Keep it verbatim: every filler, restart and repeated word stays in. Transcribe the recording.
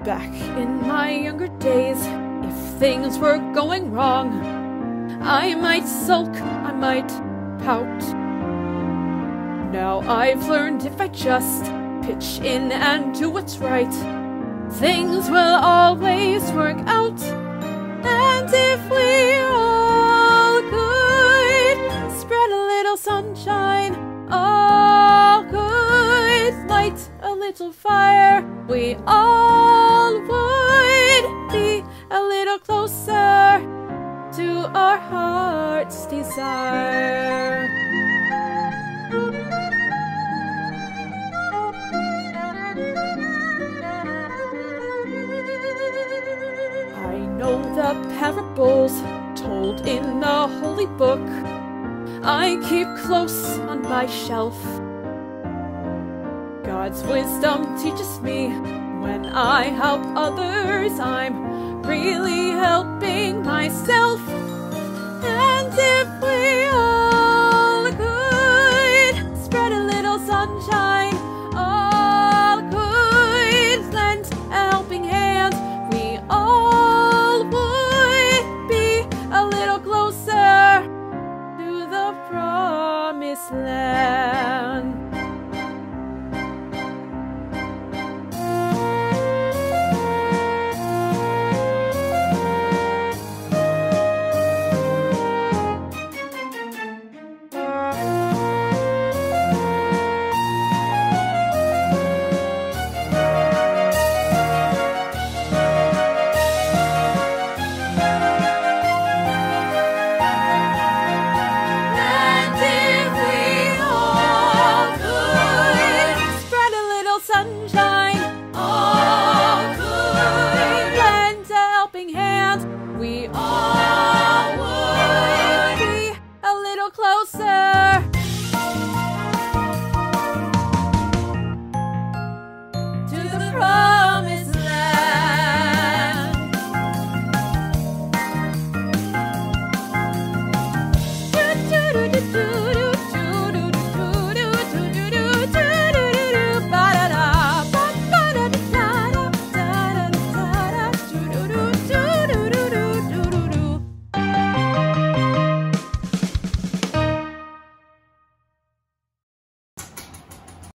Back in my younger days, if things were going wrong, I might sulk, I might pout. Now I've learned if I just pitch in and do what's right, things will always work out. And if we all could spread a little sunshine, all could light a little fire, we all would be a little closer to our heart's desire. I know the parables told in the holy book I keep close on my shelf. God's wisdom teaches me when I help others, I'm really helping myself. And if we all could spread a little sunshine, all could lend a helping hand, we all would be a little closer to the promised land. We all would be a little closer to the promise.